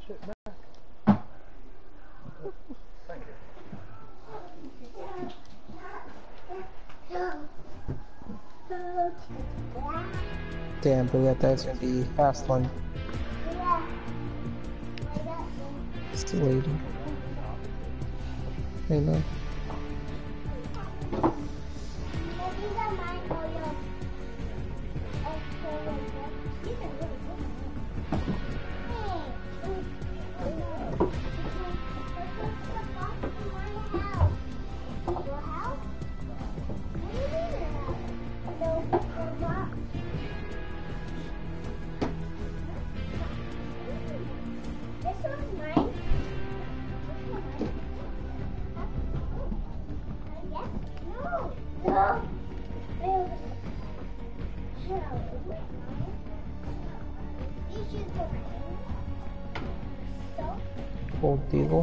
shit back. Thank you. Damn, but that's gonna be fast one. Still waiting. I know. Old Deagle.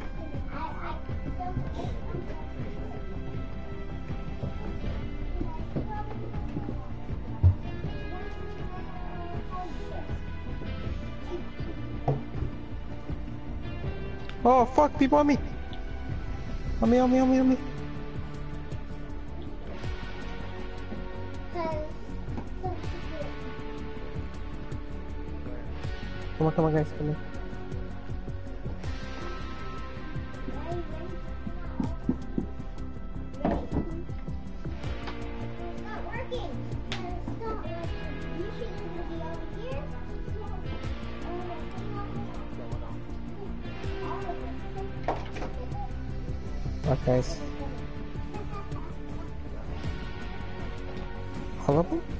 Oh fuck, people on me! On me. Come on guys, come here. What guys? All of them?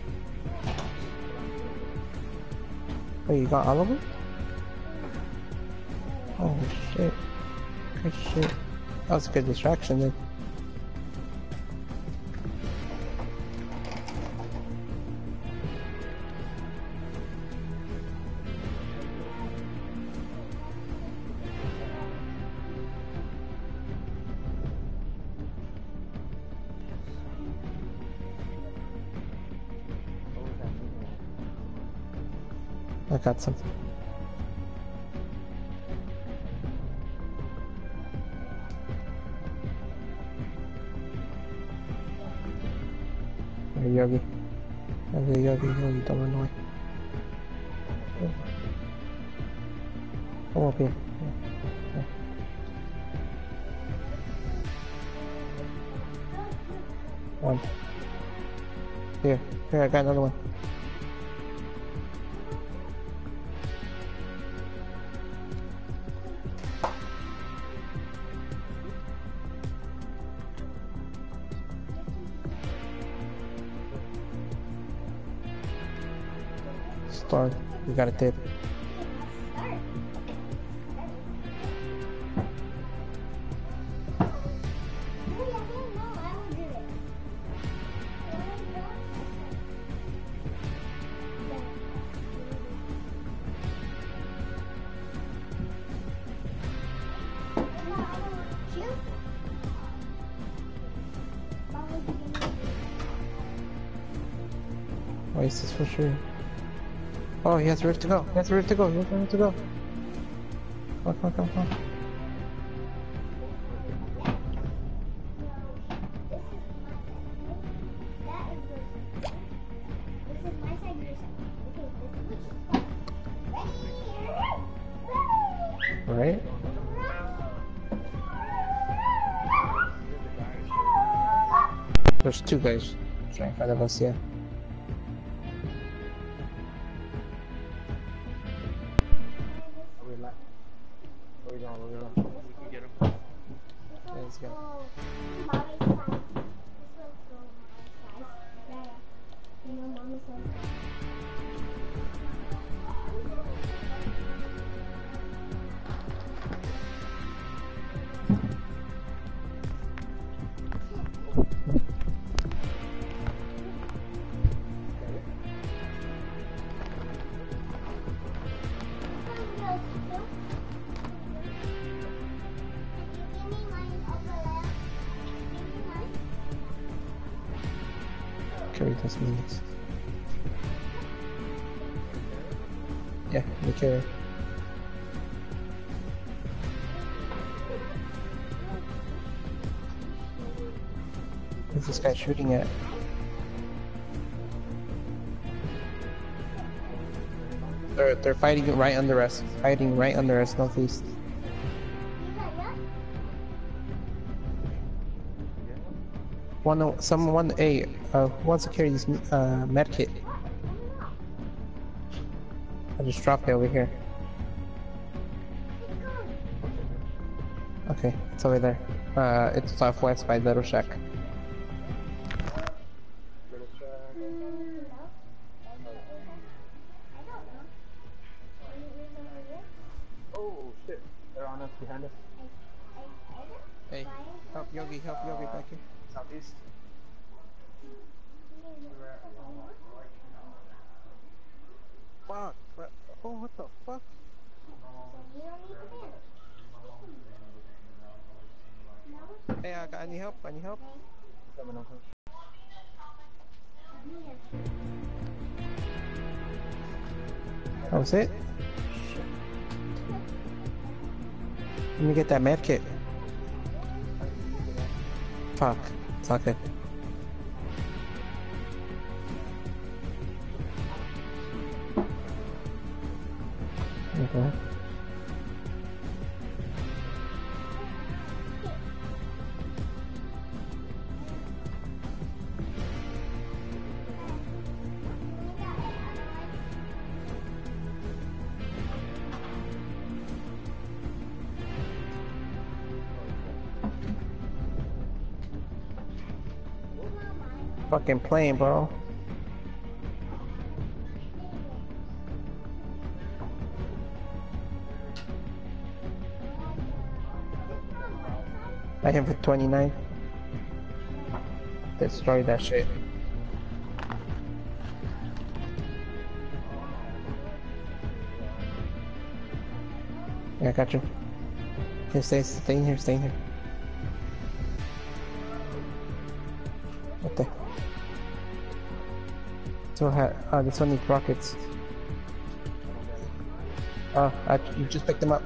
Oh, you got all of them? Oh shit. Good shit. That was a good distraction then. I got some. Hey, Yogi, don't run away. Come up here. Yeah. One. Here, I got another one. Start. You got a tip. Oasis for sure. Oh, he has Rift to go. He has Rift to go. Come. Right? There's two guys right in front of us, yeah. Carry those minutes. Yeah, we carry. Who's this guy shooting at? They're fighting right under us. Fighting right under us, northeast. Someone, hey, who wants to carry this med kit? I just dropped it over here. Okay, it's over there. It's southwest by Little Shack. Oh shit, they're on us, behind us. Hey, help Yogi back here. Southeast. Fuck, oh, what the fuck? Hey, I need help, Coming on. That was it? Let me get that med kit. Fuck, it's not good. Okay. Fucking plane, bro. I hit for 29. Destroy that shit. Yeah, I got you. Here, stay in here, stay in here. What the? So, this one needs rockets. You just picked them up.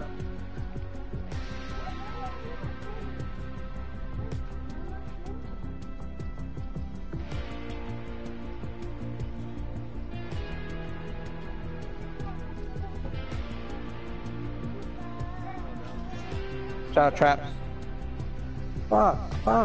Shot traps. Fuck.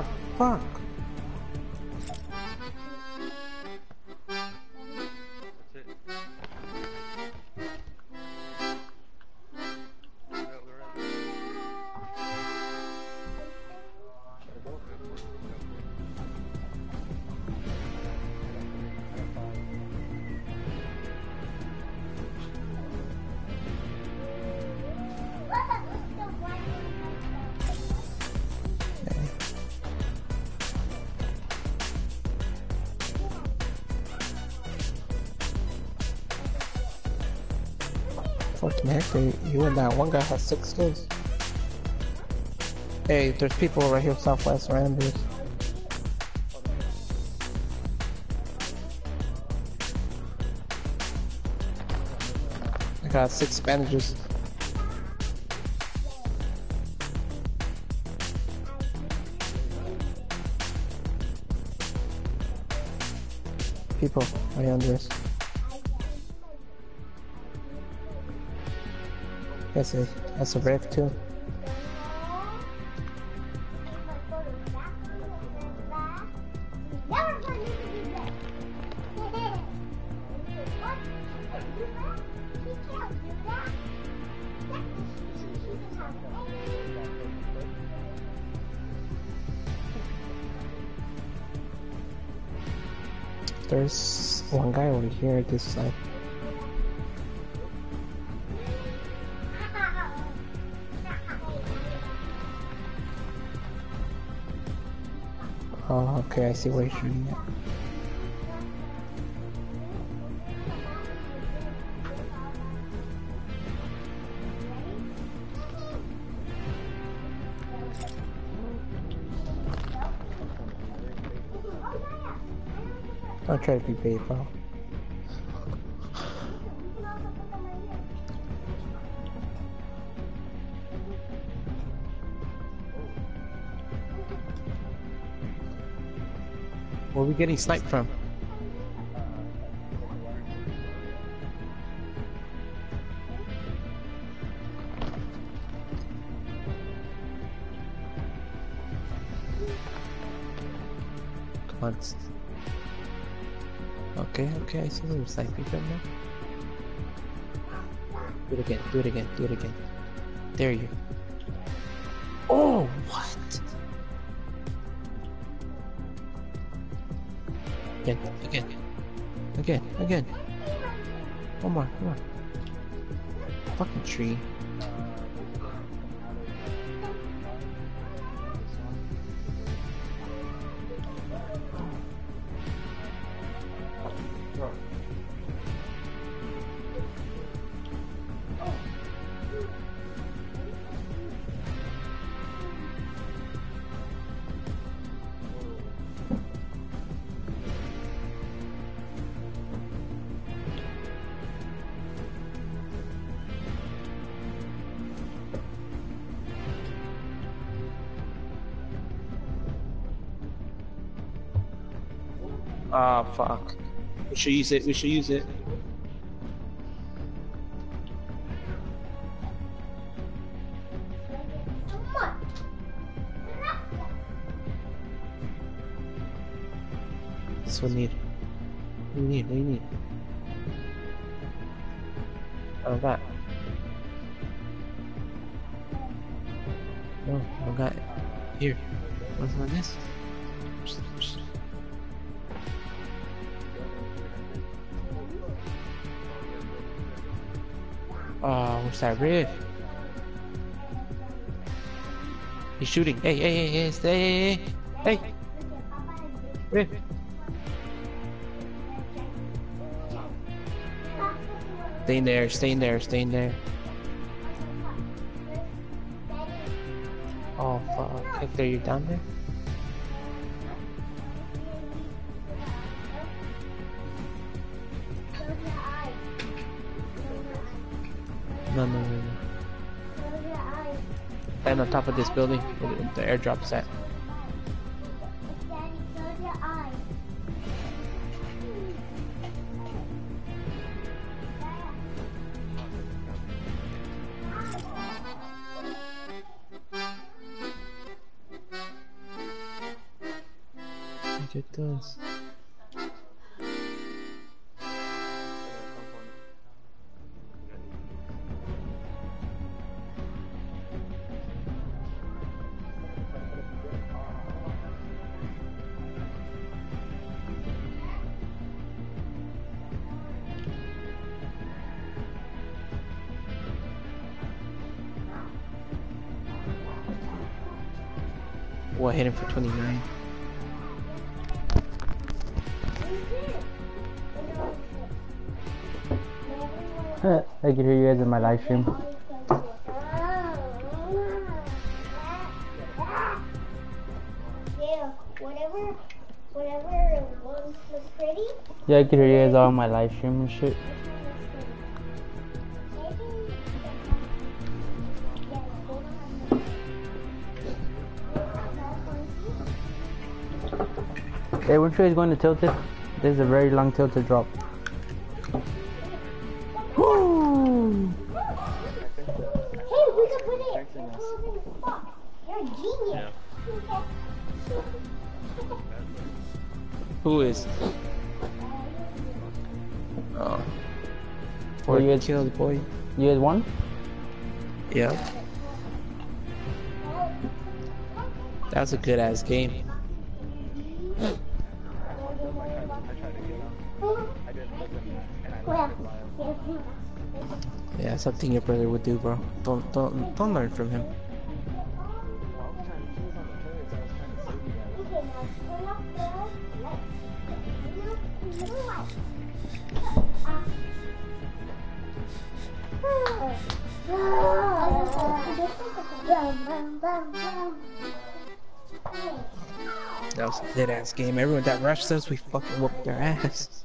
Fucking heck, you and that one guy has 6 kills. Hey, there's people right here southwest around this. I got 6 bandages. People right under this. That's a Rev too. There's one guy over here at this side. Oh, okay, I see where he's shooting at. Don't try to be bait, bro. Where are we getting sniped from? Come on. Okay, okay, I see where we're sniping from now. Do it again, do it again, do it again. There you. Oh, what? Again. One more. Fucking tree. Ah, fuck. We should use it. This one need. What do you need? Out of that. No, I got it. Here. What's on this? Oh, what's that riff? He's shooting. Hey, stay. Hey. Riff. Stay in there. Oh, fuck. Hector, you down there? No. And on top of this building where the airdrop's at. It does. What, hit him for 29? I can hear you guys in my live stream. Yeah, whatever ones look pretty. Yeah, I can hear you guys all on my live stream and shit. Hey, weren't you guys going to Tilted? There's a very long Tilted drop. Woo! Hey, we can put it. You're a genius. Who is? Oh. Well, you guys killed, boy. You guys won? Yeah. That was a good ass game. Yeah, something your brother would do, bro. Don't learn from him. That was a good ass game. Everyone that rushed us, we fucking whooped their ass.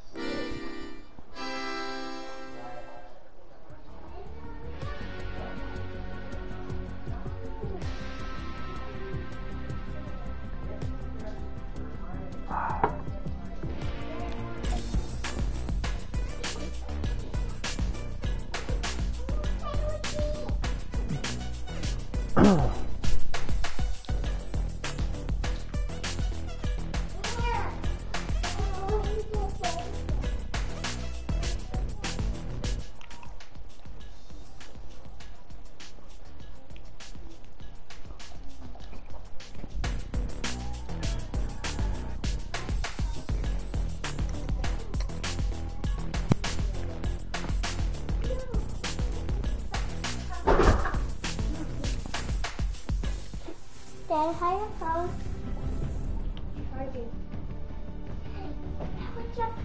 Dad, how your phone? Charging. What's up?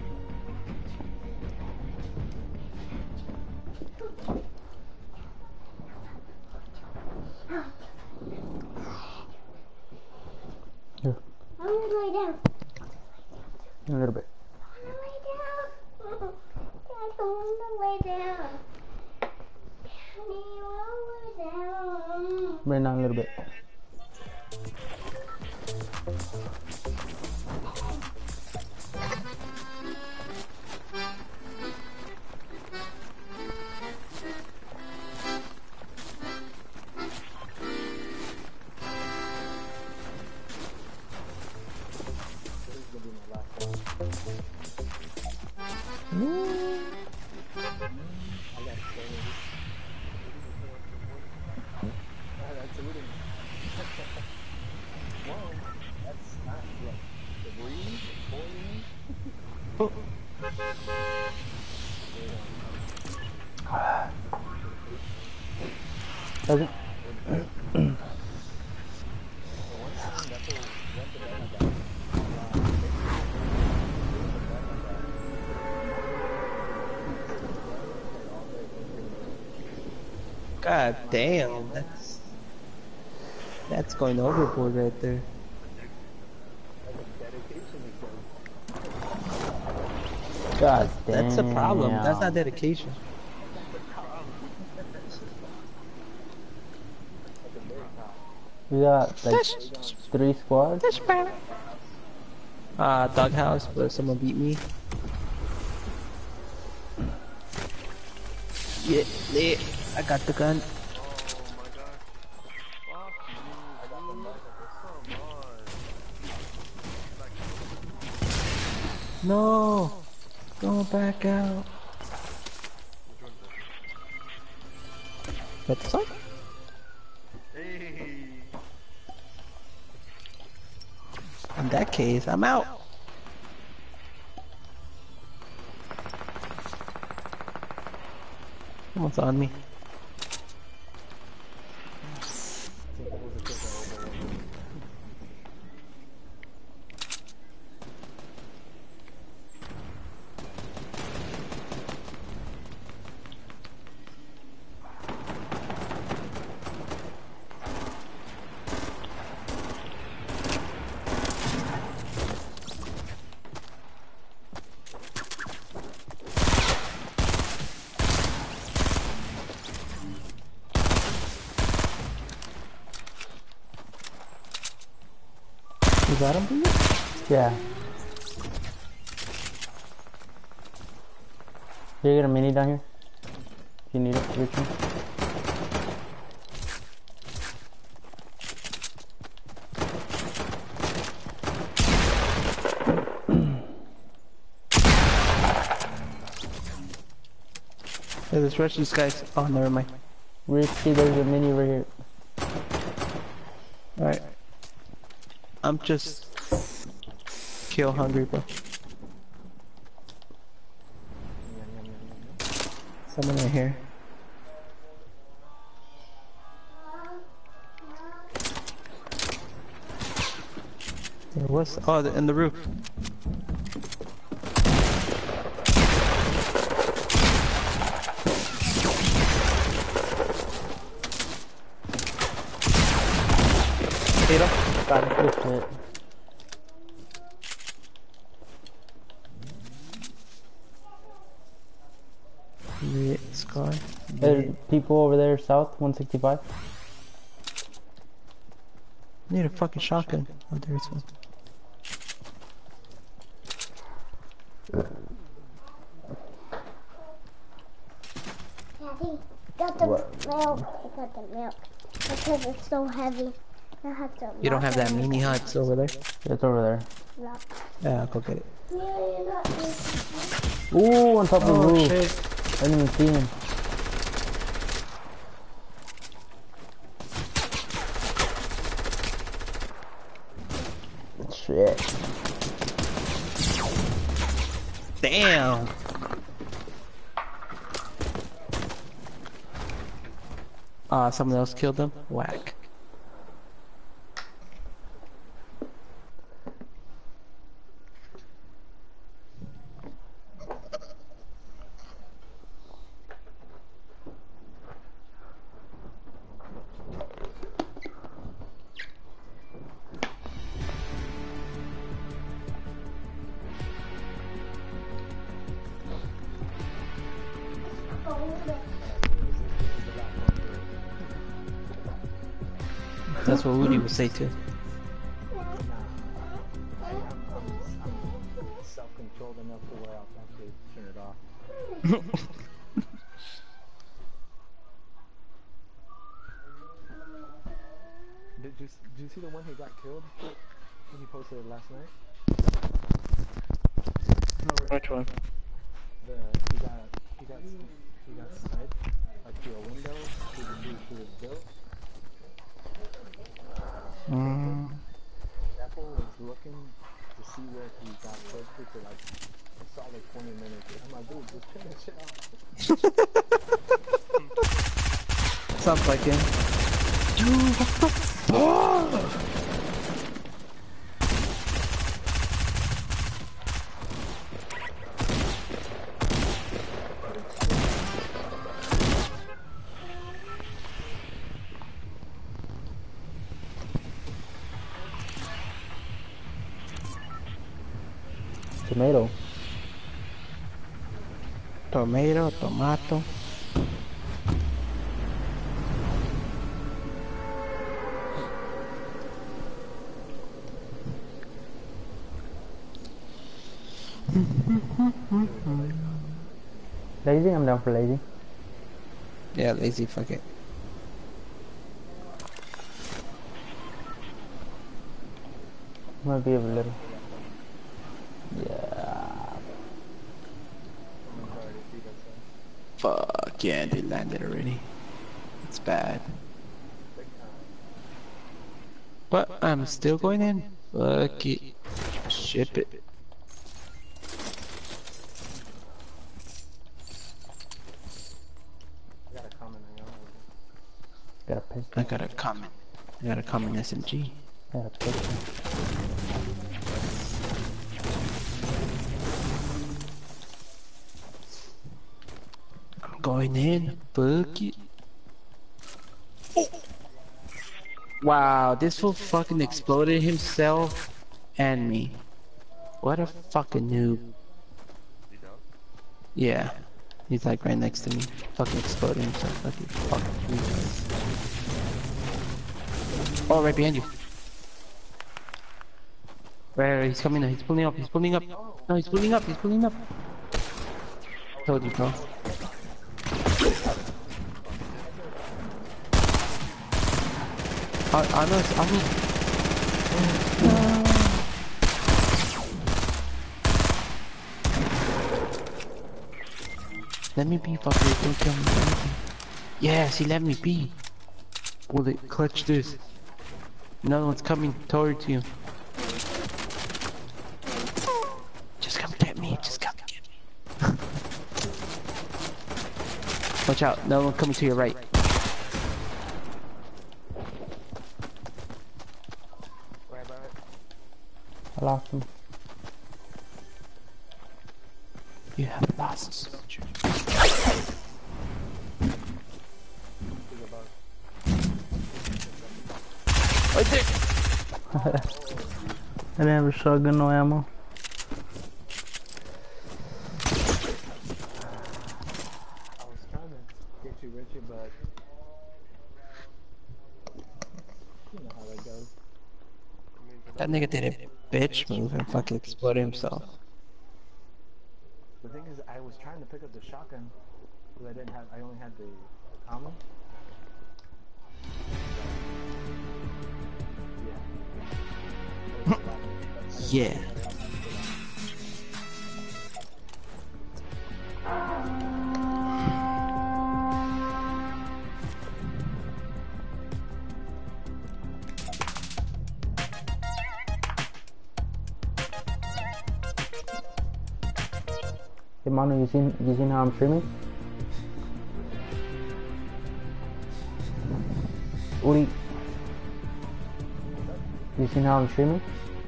Here, I'm gonna lay down. a little bit. I wanna lay down. Dad, I wanna lay down. Daddy, I wanna lay down. Right now, a little bit. Doesn't. God damn, that's going overboard right there. God damn. That's the problem. That's not dedication. We got like 3 squads. Doghouse, but someone beat me. Yeah, lit. I got the gun. No, go back out. What the fuck? In that case, I'm out. Someone's on me. You got him, dude? Yeah. Can you get a mini down here? If you need it, reach me. Hey, let's rush these guys. Oh, never mind. Richie, there's a mini right here. Alright. I'm just kill hungry, bro. Someone right here. There was. Oh, in the roof. Hit him. Got it. Good shit. Red scar. There's people over there south, 165. Need a fucking shotgun. Oh, there's one. Daddy, got the milk. I got the milk. Because it's so heavy. I have to You don't have that mini huts over there? It's over there. lock. Yeah, I'll go get it. Ooh, on top of the Oh roof. shit. I didn't even see him. Shit. Damn. Someone else killed them? Whack. That's what Woody would say too. I'm self-controlled enough to where I'll actually turn it off. Did you see the one who got killed? When he posted it last night? Which one? He got sniped like through a window. He was built. That fool was looking to see where he got killed for like a solid 20 minutes. I'm like, dude, just turn that shit off. Sounds like him. Dude, what the fuck? Tomato. Tomato, tomato. Lazy? I'm down for lazy. Yeah, lazy, fuck it. Might be a little. Yeah. Fuck, yeah, they landed already. It's bad. But I'm still going in. Fuck it. Ship it. I got a comment on your Got a pistol. I got a comment. I got a comment SMG. Got a pistol. I'm going in. Fuck it. Wow, this fool fucking exploded himself and me. What a fucking noob. Yeah. He's like right next to me. Fucking exploding himself. Fucking fuck. Oh, right behind you. Right, he's coming now. He's pulling up. He's pulling up. No, he's pulling up. He's pulling up. Told you, bro. On us, on me. Let me be, fucker. Don't kill me. Yes, he let me be. Will it clutch this? Another one's coming towards you. Just come get me. Just come get me. Watch out. Another one coming to your right. I lost him. You have lost a soldier. Right there. I didn't have a shotgun, no ammo. I was trying to get you, Richard, but you know how that goes. That nigga did a bitch move and fucking exploded himself. The thing is, I was trying to pick up the shotgun, because I only had the common. Yeah. Hey Manu, you seen how I'm streaming? Uri, you seen how I'm streaming?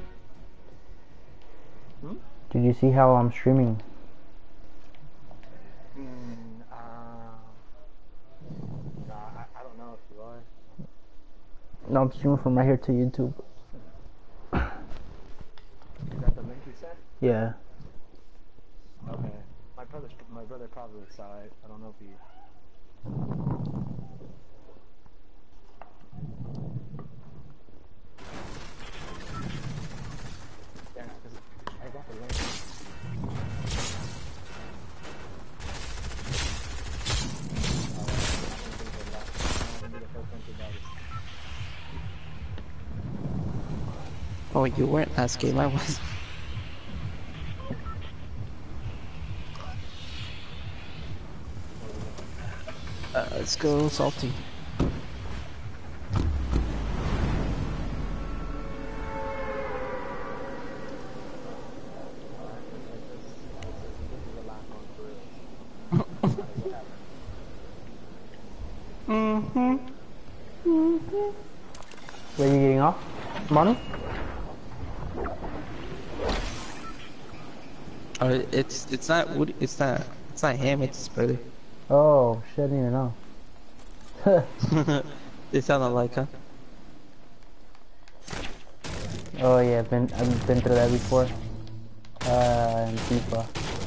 Hmm? Did you see how I'm streaming? Nah, I don't know if you are. No, I'm streaming from right here to YouTube. Is that the link you sent? Yeah. Okay. My brother probably saw it. I don't know if he. Yeah, 'cause I got the link. Oh, you weren't last game, I was. Let's go salty. Mm-hmm. Where are you getting off? Manu? Oh, it's not Woody. It's not him. It's his brother. Oh, shit, I didn't even know. They sound alike, huh? Oh yeah, I've been through that before. In FIFA.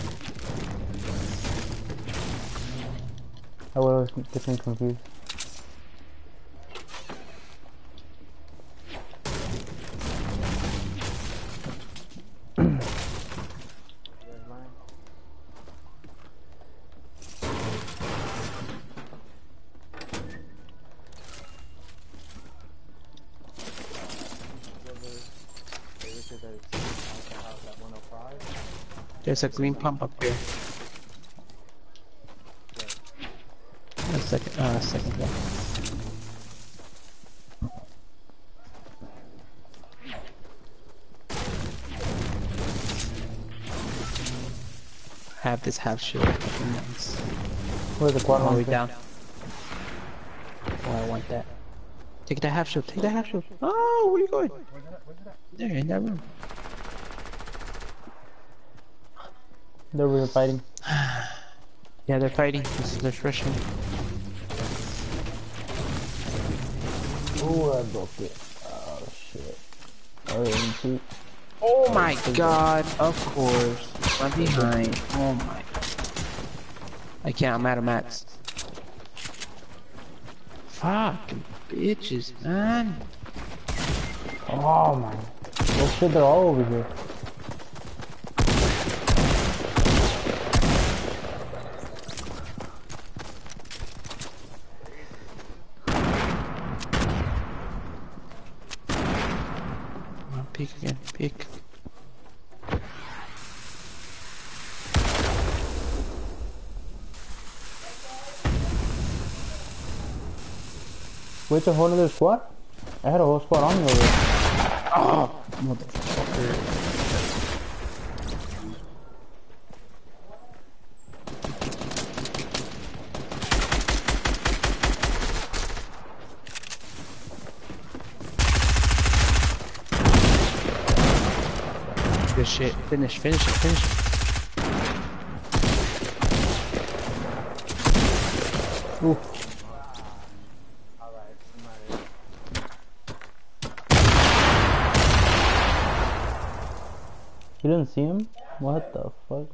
I was getting confused. There's a green pump up here. A second one. Have this half shield. Nice. Where's the quad All the way launcher? down. Oh, I want that. Take the half shield. Take the half shield. Oh, where are you going? There, in that room. They're really fighting. Yeah, they're fighting. They're rushing. Oh, I broke it. Oh shit. RNG. Oh my god, of course. I'm behind. Oh my. I can't, I'm out of mats. Fucking bitches, man. Oh my. Oh shit, they're all over here. Peek again, peek. Wait, a whole other squad? I had a whole squad on me over there. Oh, motherfucker. Good shit. Finish it. Ooh. You didn't see him? What the fuck?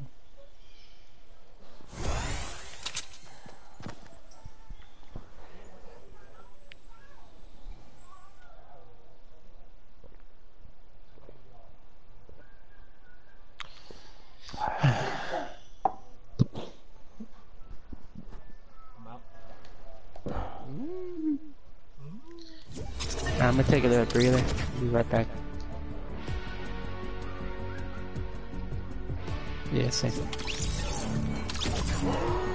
I'm gonna take a little breather. Be right back. Yeah, same.